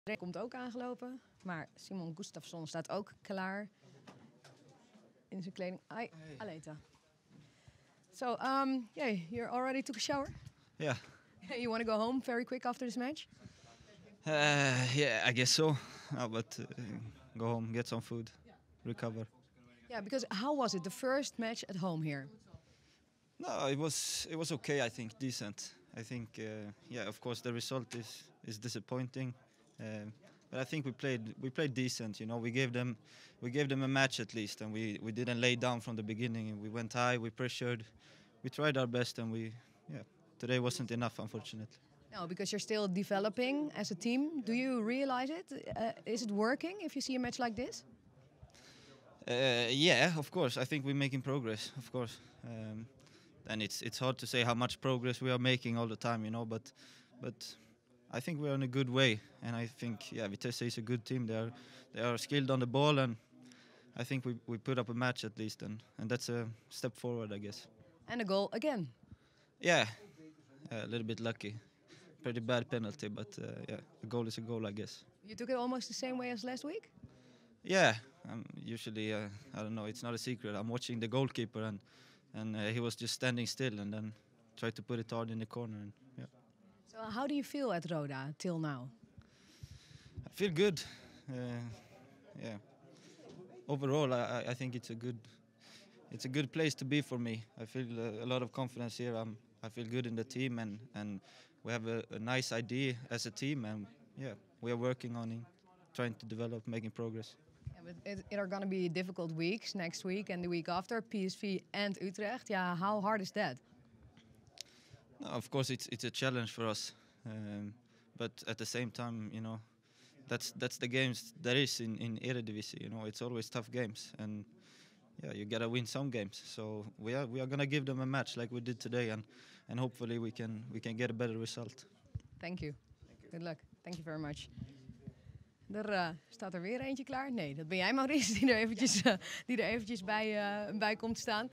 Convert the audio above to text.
Hij komt ook aangelopen, maar Simon Gustafsson staat ook klaar in zijn kleding. Hi, Aleta. So, yeah, you already took a shower? Yeah. You want to go home very quick after this match? Yeah, I guess so. But go home, get some food, recover. Yeah, because how was it, the first match at home here? No, it was okay. I think decent. I think yeah, of course the result is disappointing, but I think we played decent. You know, we gave them a match at least, and we didn't lay down from the beginning. We went high, we pressured, we tried our best, and yeah, today wasn't enough, unfortunately. No, because you're still developing as a team. Do you realize it? Is it working if you see a match like this? Yeah, of course. I think we're making progress, of course. And it's hard to say how much progress we are making all the time, you know. But I think we're in a good way, and I think Vitesse is a good team. They are skilled on the ball, and I think we put up a match at least, and that's a step forward, I guess. And a goal again. Yeah, a little bit lucky. Pretty bad penalty, but yeah, a goal is a goal, I guess. You took it almost the same way as last week? Yeah, usually I don't know. It's not a secret. I'm watching the goalkeeper, and he was just standing still, and then tried to put it hard in the corner. And yeah, So how do you feel at Roda till now? I feel good. Yeah, overall, I think it's a good place to be for me. I feel a lot of confidence here. I feel good in the team, and we have a nice idea as a team, and yeah, we are working on it, trying to develop, making progress. Yeah, but it are going to be difficult weeks next week and the week after, PSV and Utrecht. Yeah, how hard is that? No, of course, it's a challenge for us, but at the same time, you know, that's the games there is in Eredivisie. You know, it's always tough games, and yeah, you gotta win some games. So we are gonna give them a match like we did today, and hopefully we can get a better result. Thank you. Good luck. Thank you very much. Staat er weer eentje klaar? Nee, dat ben jij, Maurice, die er eventjes bij komt staan.